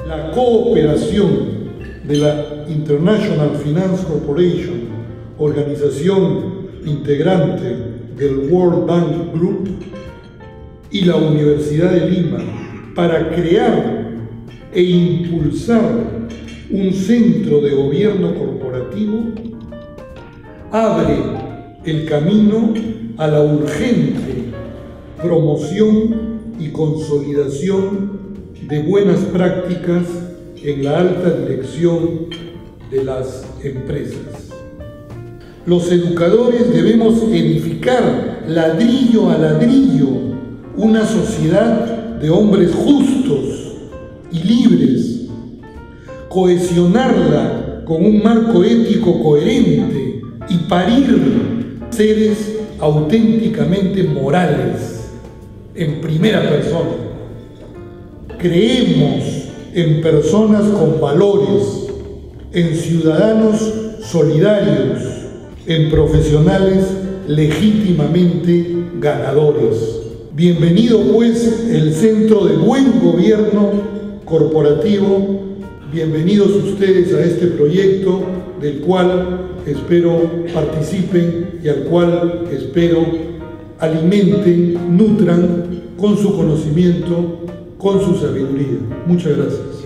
La cooperación de la International Finance Corporation, organización integrante del World Bank Group, y la Universidad de Lima para crear e impulsar un centro de gobierno corporativo abre el camino a la urgente promoción y consolidación de buenas prácticas en la alta dirección de las empresas. Los educadores debemos edificar ladrillo a ladrillo una sociedad de hombres justos y libres, cohesionarla con un marco ético coherente y parir seres auténticamente morales en primera persona. Creemos en personas con valores, en ciudadanos solidarios, en profesionales legítimamente ganadores. Bienvenido pues el Centro de Buen Gobierno Corporativo, bienvenidos ustedes a este proyecto del cual espero participen y al cual espero alimenten, nutran con su conocimiento, con su sabiduría. Muchas gracias.